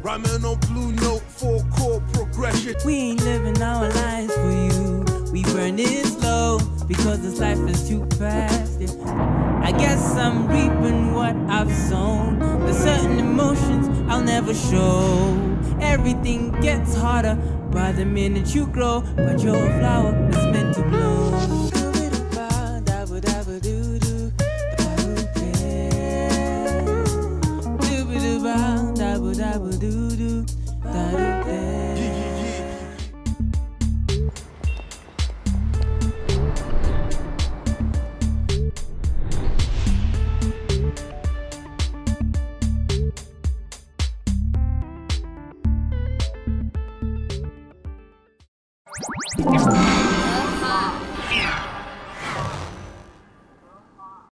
Rhyming on blue note, 4-chord progression. We ain't living our lives for you. We burn it slow because this life is too fast. Yeah. I guess I'm reaping what I've sown. There's certain emotions I'll never show. Everything gets harder by the minute you grow, but you're a flower that's meant to bloom. Yeah.